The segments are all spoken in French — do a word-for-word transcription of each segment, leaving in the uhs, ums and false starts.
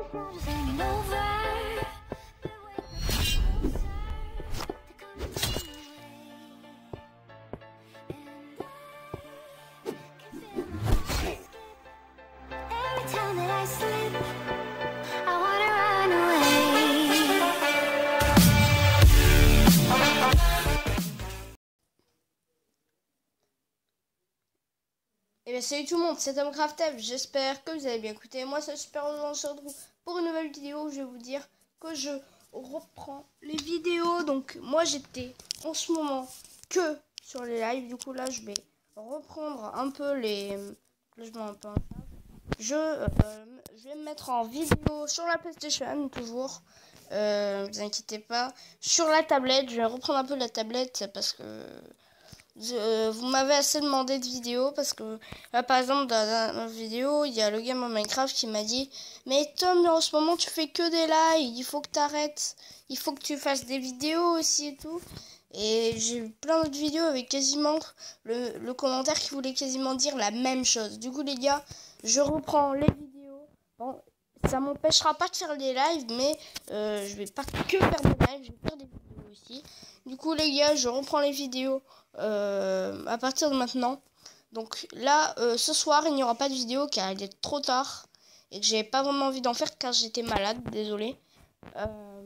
Et bien salut tout le monde, c'est TomCraftF, j'espère que vous allez bien écouter. Moi c'est super, on se retrouve pour une nouvelle vidéo où je vais vous dire que je reprends les vidéos. Donc moi j'étais en ce moment que sur les lives, du coup là je vais reprendre un peu les... Là, je, un peu... je, euh, je vais me mettre en vidéo sur la PlayStation toujours, euh, ne vous inquiétez pas. Sur la tablette, je vais reprendre un peu la tablette parce que... Euh, vous m'avez assez demandé de vidéos parce que là par exemple dans la vidéo il y a le game en Minecraft qui m'a dit mais Tom en ce moment tu fais que des lives, il faut que tu arrêtes, il faut que tu fasses des vidéos aussi et tout, et j'ai eu plein d'autres vidéos avec quasiment le, le commentaire qui voulait quasiment dire la même chose. Du coup les gars, je reprends les vidéos. Bon, ça m'empêchera pas de faire des lives, mais euh, je vais pas que faire des lives, je vais faire des vidéos aussi. Du coup les gars, je reprends les vidéos euh, à partir de maintenant. Donc là, euh, ce soir, il n'y aura pas de vidéo car il est trop tard et que j'avais pas vraiment envie d'en faire car j'étais malade, désolé. Euh...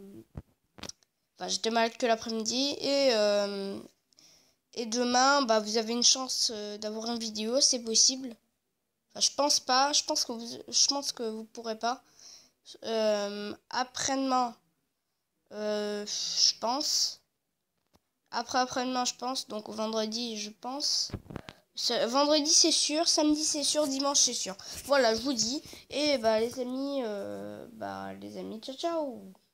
Enfin, j'étais malade que l'après-midi et euh... et demain, bah vous avez une chance euh, d'avoir une vidéo, c'est possible. Enfin, je pense pas, je pense que vous, je pense que vous pourrez pas. Euh... Après-demain, euh... je pense. Après après-demain, je pense. Donc vendredi, je pense. Vendredi c'est sûr, samedi c'est sûr, dimanche c'est sûr. Voilà, je vous dis. Et bah les amis, euh, bah les amis, ciao ciao.